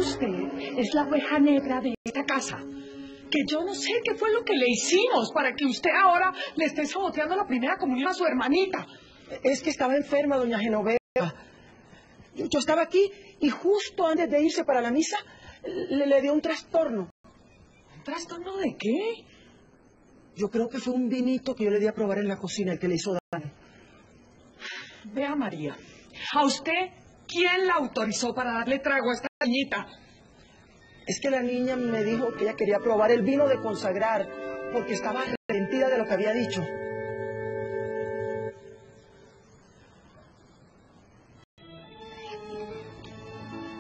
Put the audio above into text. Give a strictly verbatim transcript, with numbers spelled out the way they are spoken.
usted es la oveja negra de esta casa. Que yo no sé qué fue lo que le hicimos para que usted ahora le esté saboteando la primera comunión a su hermanita. Es que estaba enferma, doña Genoveva. Yo, yo estaba aquí y justo antes de irse para la misa le, le dio un trastorno. ¿Un trastorno de qué? Yo creo que fue un vinito que yo le di a probar en la cocina el que le hizo daño. Vea, María, ¿a usted quién la autorizó para darle trago a esta niñita? Es que la niña me dijo que ella quería probar el vino de consagrar porque estaba arrepentida de lo que había dicho.